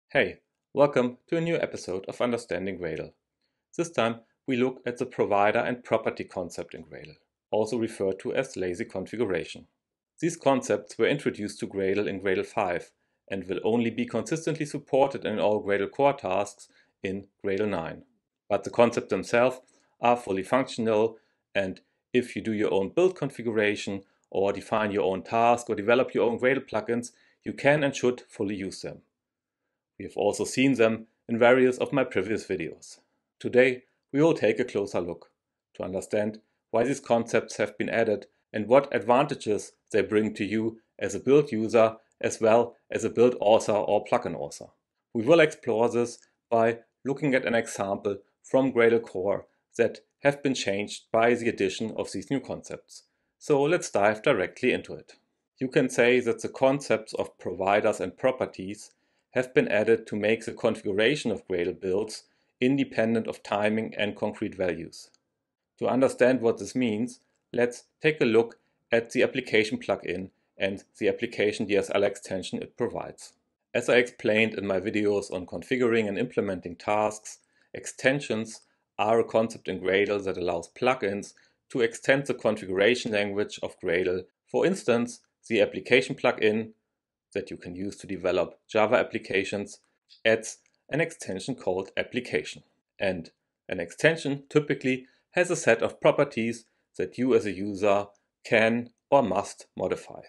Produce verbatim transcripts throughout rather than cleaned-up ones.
Hey, welcome to a new episode of Understanding Gradle. This time we look at the provider and property concept in Gradle, also referred to as lazy configuration. These concepts were introduced to Gradle in Gradle five and will only be consistently supported in all Gradle core tasks in Gradle nine. But the concepts themselves are fully functional, and if you do your own build configuration or define your own task or develop your own Gradle plugins, you can and should fully use them. We have also seen them in various of my previous videos. Today we will take a closer look to understand why these concepts have been added and what advantages they bring to you as a build user as well as a build author or plugin author. We will explore this by looking at an example from Gradle core that have been changed by the addition of these new concepts. So let's dive directly into it. You can say that the concepts of providers and properties have been added to make the configuration of Gradle builds independent of timing and concrete values. To understand what this means, let's take a look at the application plugin and the application D S L extension it provides. As I explained in my videos on configuring and implementing tasks, extensions are a concept in Gradle that allows plugins to extend the configuration language of Gradle. For instance, the application plugin that you can use to develop Java applications adds an extension called application. And an extension typically has a set of properties that you as a user can or must modify.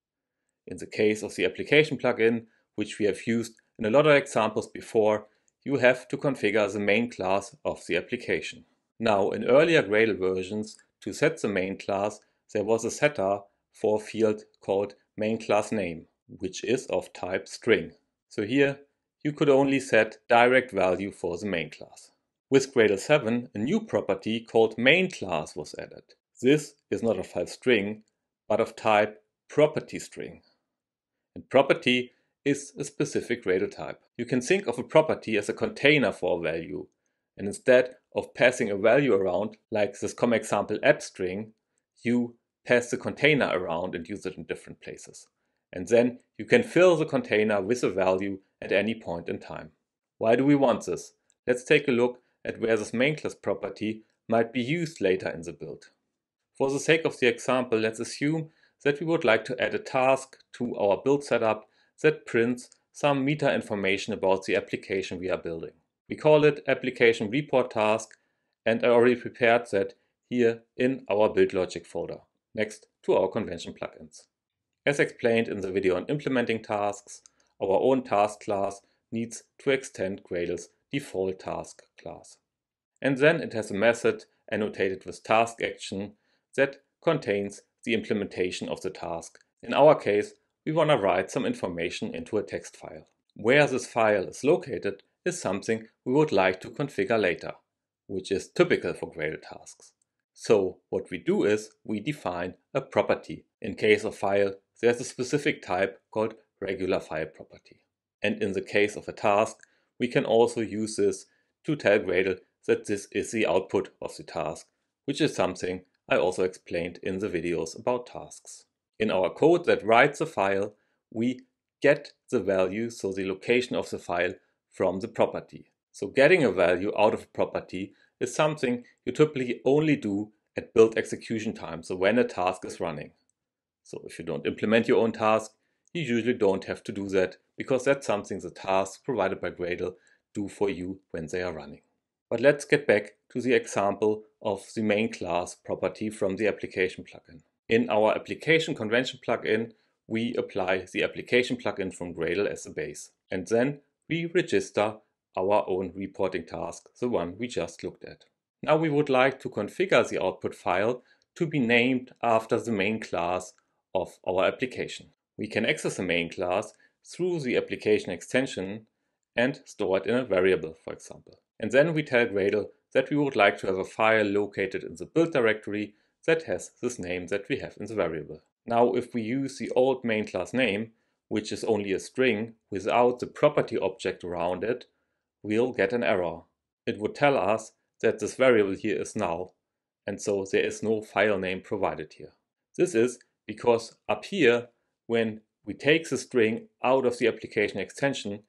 In the case of the application plugin, which we have used in a lot of examples before, you have to configure the main class of the application. Now, in earlier Gradle versions, to set the main class, there was a setter for a field called main class name, which is of type string. So here you could only set direct value for the main class. With Gradle seven, a new property called main class was added. This is not of type string, but of type property string. And property is a specific Gradle type. You can think of a property as a container for a value, and instead of passing a value around, like this common example app string, you pass the container around and use it in different places. And then you can fill the container with a value at any point in time. Why do we want this? Let's take a look at where this main class property might be used later in the build. For the sake of the example, let's assume that we would like to add a task to our build setup that prints some meta information about the application we are building. We call it application report task, and I already prepared that here in our build logic folder, next to our convention plugins. As explained in the video on implementing tasks, our own task class needs to extend Gradle's default task class. And then it has a method annotated with task action that contains the implementation of the task. In our case, we want to write some information into a text file. Where this file is located is something we would like to configure later, which is typical for Gradle tasks. So what we do is we define a property. In case of file, there's a specific type called regular file property. And in the case of a task, we can also use this to tell Gradle that this is the output of the task, which is something I also explained in the videos about tasks. In our code that writes the file, we get the value, so the location of the file, from the property. So getting a value out of a property is something you typically only do at build execution time, so when a task is running. So if you don't implement your own task, you usually don't have to do that, because that's something the tasks provided by Gradle do for you when they are running. But let's get back to the example of the main class property from the application plugin. In our application convention plugin, we apply the application plugin from Gradle as a base, and then we register our own reporting task, the one we just looked at. Now we would like to configure the output file to be named after the main class of our application. We can access the main class through the application extension and store it in a variable, for example. And then we tell Gradle that we would like to have a file located in the build directory that has this name that we have in the variable. Now if we use the old main class name, which is only a string without the property object around it, we'll get an error. It would tell us that this variable here is null, and so there is no file name provided here. This is because up here, when we take the string out of the application extension,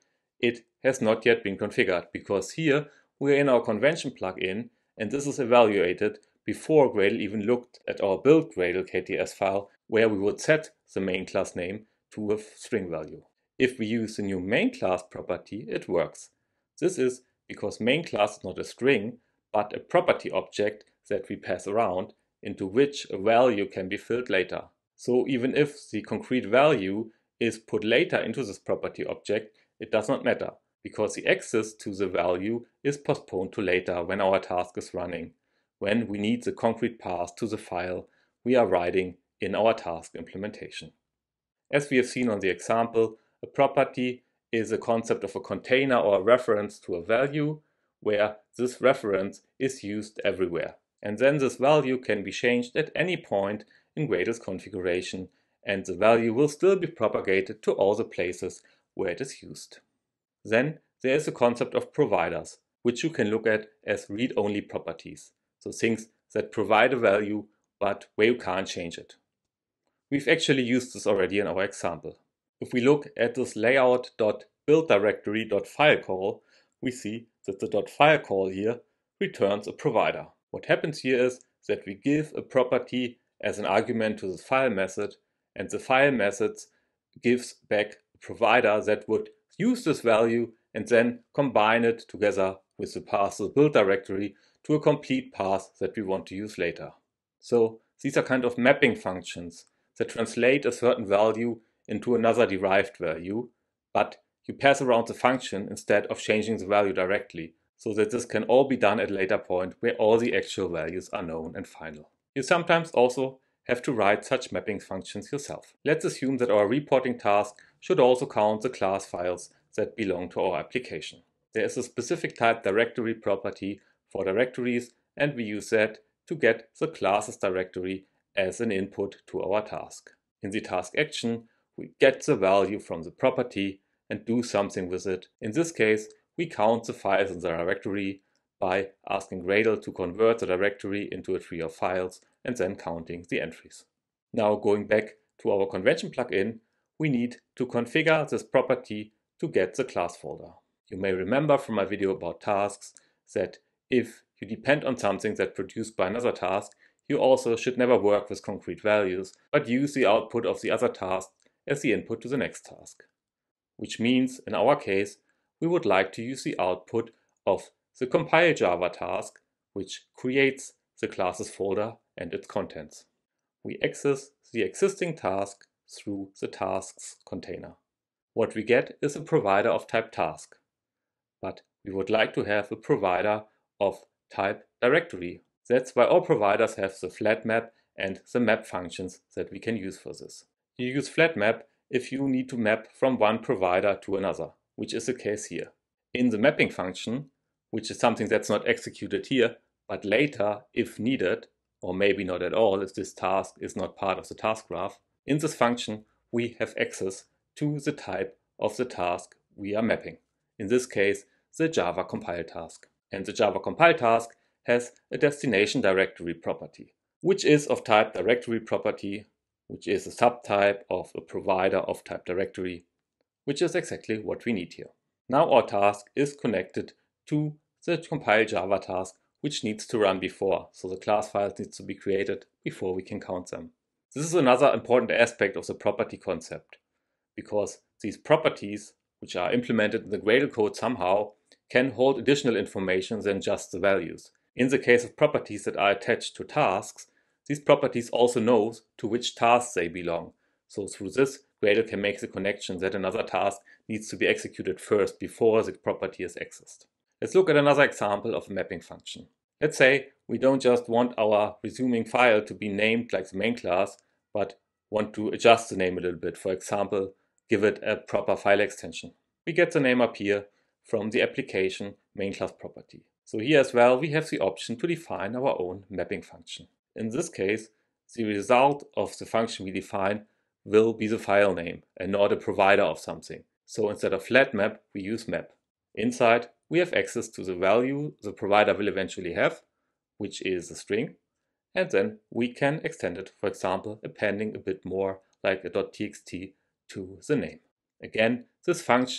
it has not yet been configured, because here we are in our convention plugin and this is evaluated before Gradle even looked at our build Gradle K T S file where we would set the main class name to a string value. If we use the new main class property, it works. This is because main class is not a string, but a property object that we pass around into which a value can be filled later. So even if the concrete value is put later into this property object, it does not matter, because the access to the value is postponed to later when our task is running, when we need the concrete path to the file we are writing in our task implementation. As we have seen on the example, a property is a concept of a container or a reference to a value where this reference is used everywhere. And then this value can be changed at any point in Gradle's configuration, and the value will still be propagated to all the places where it is used. Then there is the concept of providers, which you can look at as read-only properties, so things that provide a value but where you can't change it. We've actually used this already in our example. If we look at this layout.buildDirectory.file call, we see that the .file call here returns a provider. What happens here is that we give a property as an argument to the file method, and the file method gives back a provider that would use this value and then combine it together with the path to the build directory to a complete path that we want to use later. So these are kind of mapping functions that translate a certain value into another derived value, but you pass around the function instead of changing the value directly, so that this can all be done at a later point where all the actual values are known and final. You sometimes also have to write such mapping functions yourself. Let's assume that our reporting task should also count the class files that belong to our application. There is a specific type directory property for directories, and we use that to get the classes directory as an input to our task. In the task action, we get the value from the property and do something with it. In this case, we count the files in the directory by asking Gradle to convert the directory into a tree of files and then counting the entries. Now going back to our convention plugin, we need to configure this property to get the class folder. You may remember from my video about tasks that if you depend on something that's produced by another task, you also should never work with concrete values, but use the output of the other task as the input to the next task. Which means, in our case, we would like to use the output of the compile Java task, which creates the classes folder and its contents. We access the existing task through the tasks container. What we get is a provider of type task, but we would like to have a provider of type directory. That's why all providers have the flat map and the map functions that we can use for this. You use flat map if you need to map from one provider to another, which is the case here. In the mapping function, which is something that's not executed here, but later, if needed, or maybe not at all if this task is not part of the task graph, in this function we have access to the type of the task we are mapping. In this case, the Java compile task. And the Java compile task has a destination directory property, which is of type directory property, which is a subtype of a provider of type directory, which is exactly what we need here. Now our task is connected to the compile Java task, which needs to run before, so the class files needs to be created before we can count them. This is another important aspect of the property concept, because these properties, which are implemented in the Gradle code somehow, can hold additional information than just the values. In the case of properties that are attached to tasks, these properties also know to which tasks they belong. So through this, Gradle can make the connection that another task needs to be executed first before the property is accessed. Let's look at another example of a mapping function. Let's say we don't just want our resuming file to be named like the main class, but want to adjust the name a little bit. For example, give it a proper file extension. We get the name up here from the application main class property. So here as well, we have the option to define our own mapping function. In this case, the result of the function we define will be the file name and not a provider of something. So instead of flat map, we use map. Inside, we have access to the value the provider will eventually have, which is a string, and then we can extend it, for example, appending a bit more like a .txt to the name. Again, this function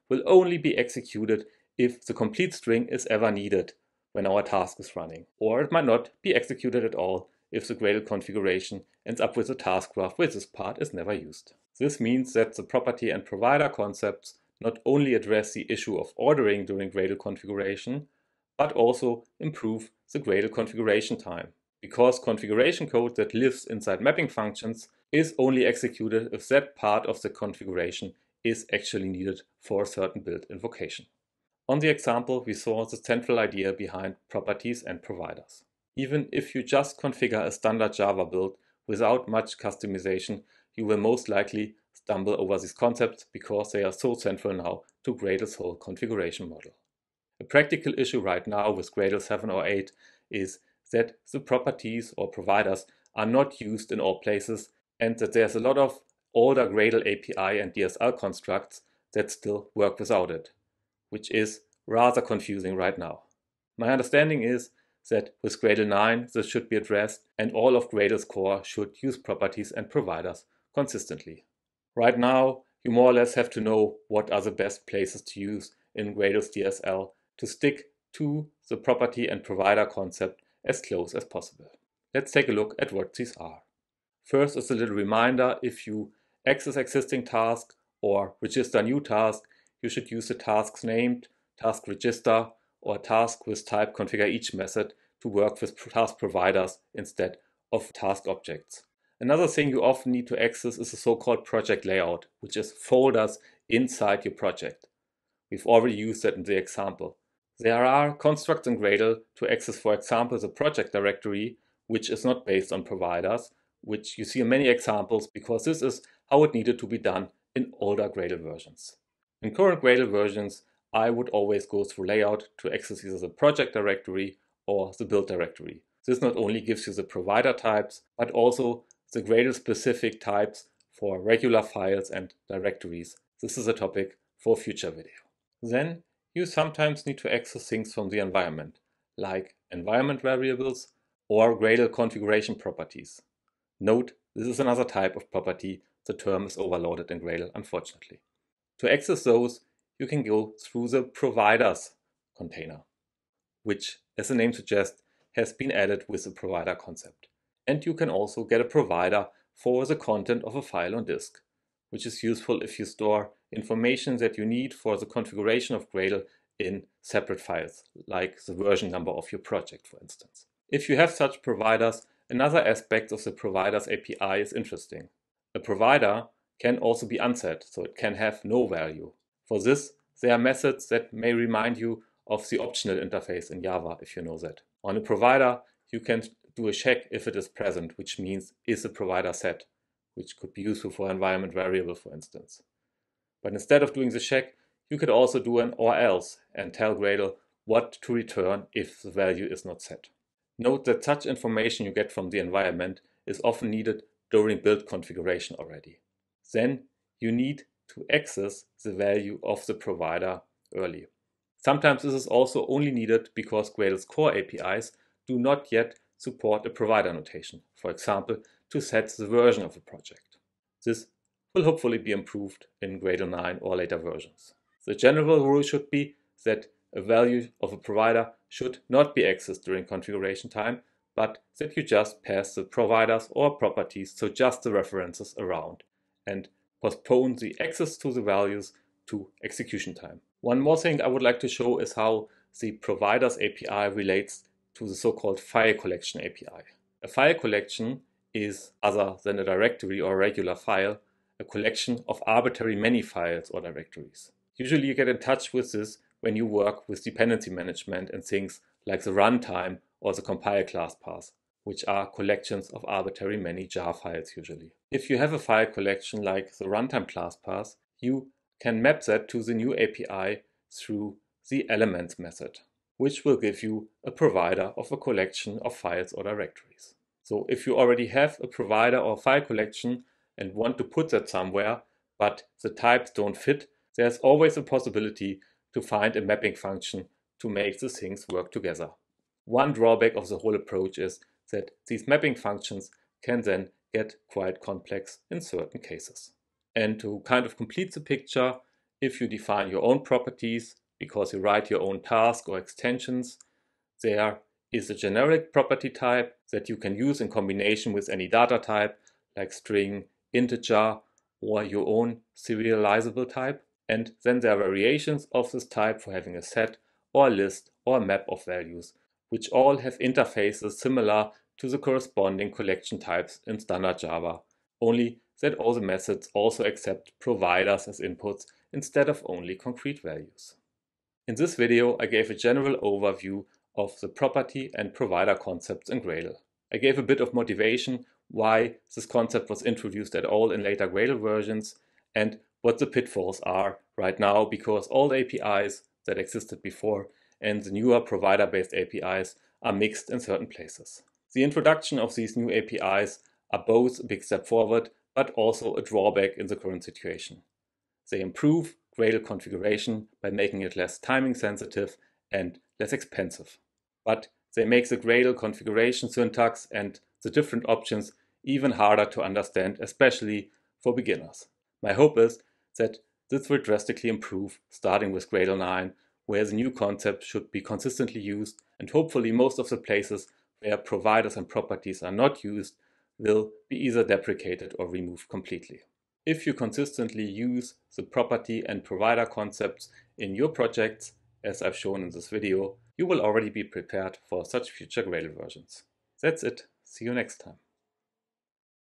will only be executed if the complete string is ever needed when our task is running, or it might not be executed at all if the Gradle configuration ends up with a task graph where this part is never used. This means that the property and provider concepts not only address the issue of ordering during Gradle configuration, but also improve the Gradle configuration time, because configuration code that lives inside mapping functions is only executed if that part of the configuration is actually needed for a certain build invocation. On the example, we saw the central idea behind properties and providers. Even if you just configure a standard Java build without much customization, you will most likely stumble over these concepts because they are so central now to Gradle's whole configuration model. A practical issue right now with Gradle seven or eight is that the properties or providers are not used in all places, and that there's a lot of older Gradle A P I and D S L constructs that still work without it, which is rather confusing right now. My understanding is that with Gradle nine this should be addressed, and all of Gradle's core should use properties and providers consistently. Right now, you more or less have to know what are the best places to use in Gradle's D S L to stick to the property and provider concept as close as possible. Let's take a look at what these are. First is a little reminder: if you access existing task or register new task, you should use the tasks named, task register, or task with type configure each method to work with task providers instead of task objects. Another thing you often need to access is the so-called project layout, which is folders inside your project. We've already used that in the example. There are constructs in Gradle to access, for example, the project directory, which is not based on providers, which you see in many examples because this is how it needed to be done in older Gradle versions. In current Gradle versions, I would always go through layout to access either the project directory or the build directory. This not only gives you the provider types, but also the Gradle specific types for regular files and directories. This is a topic for a future video. Then you sometimes need to access things from the environment, like environment variables or Gradle configuration properties. Note, this is another type of property. The term is overloaded in Gradle, unfortunately. To access those, you can go through the providers container, which, as the name suggests, has been added with the provider concept. And you can also get a provider for the content of a file on disk, which is useful if you store information that you need for the configuration of Gradle in separate files, like the version number of your project, for instance. If you have such providers, another aspect of the provider's A P I is interesting. A provider can also be unset, so it can have no value. For this, there are methods that may remind you of the optional interface in Java, if you know that. On a provider, you can do a check if it is present, which means is the provider set, which could be useful for environment variable, for instance. But instead of doing the check, you could also do an or else and tell Gradle what to return if the value is not set. Note that such information you get from the environment is often needed during build configuration already. Then you need to access the value of the provider early. Sometimes this is also only needed because Gradle's core A P Is do not yet support a provider notation, for example, to set the version of a project. This will hopefully be improved in Gradle nine or later versions. The general rule should be that a value of a provider should not be accessed during configuration time, but that you just pass the providers or properties, so just the references, around, and postpone the access to the values to execution time. One more thing I would like to show is how the providers A P I relates to the so-called file collection A P I. A file collection is, other than a directory or a regular file, a collection of arbitrary many files or directories. Usually you get in touch with this when you work with dependency management and things like the runtime or the compile class path, which are collections of arbitrary many jar files usually. If you have a file collection like the runtime class path, you can map that to the new A P I through the elements method, which will give you a provider of a collection of files or directories. So if you already have a provider or file collection and want to put that somewhere, but the types don't fit, there's always a possibility to find a mapping function to make the things work together. One drawback of the whole approach is that these mapping functions can then get quite complex in certain cases. And to kind of complete the picture, If you define your own properties because you write your own task or extensions, there is a generic property type that you can use in combination with any data type like string, integer, or your own serializable type. And then there are variations of this type for having a set or a list or a map of values, which all have interfaces similar to the corresponding collection types in standard Java, only that all the methods also accept providers as inputs instead of only concrete values. In this video, I gave a general overview of the property and provider concepts in Gradle. I gave a bit of motivation why this concept was introduced at all in later Gradle versions and what the pitfalls are right now, because all the A P Is that existed before and the newer provider-based A P Is are mixed in certain places. The introduction of these new A P Is are both a big step forward, but also a drawback in the current situation. They improve Gradle configuration by making it less timing sensitive and less expensive. But they make the Gradle configuration syntax and the different options even harder to understand, especially for beginners. My hope is that this will drastically improve starting with Gradle nine, where the new concept should be consistently used, and hopefully most of the places where providers and properties are not used will be either deprecated or removed completely. If you consistently use the property and provider concepts in your projects, as I've shown in this video, you will already be prepared for such future Gradle versions. That's it. See you next time.